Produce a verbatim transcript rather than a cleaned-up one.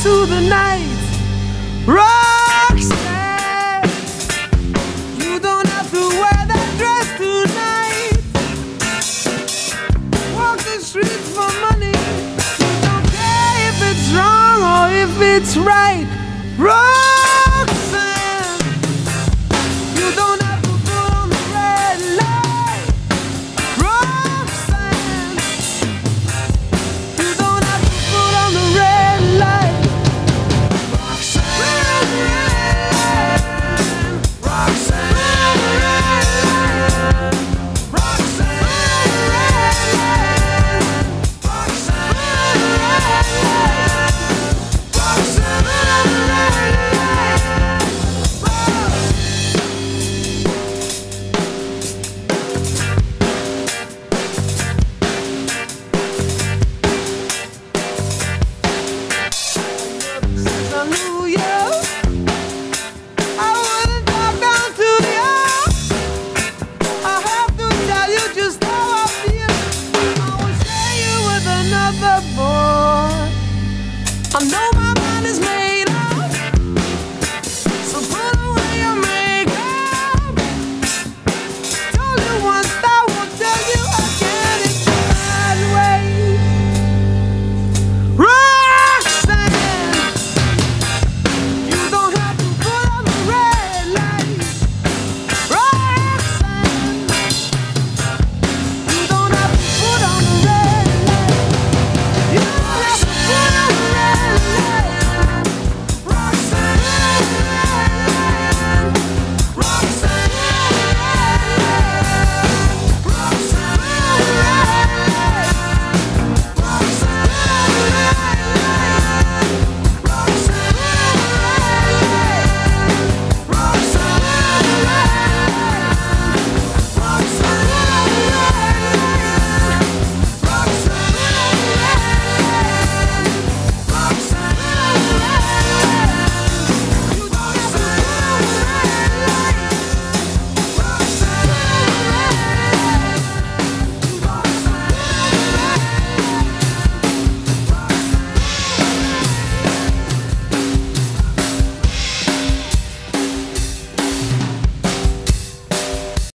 to the night. Roxanne, you don't have to wear that dress tonight. Walk the streets for money. You don't care if it's wrong or if it's right. Roxanne, you don't have to put on the red light. Roxanne, you don't have to put on the red light. Roxanne, Roxanne, Roxanne, Roxanne, I know my mind is made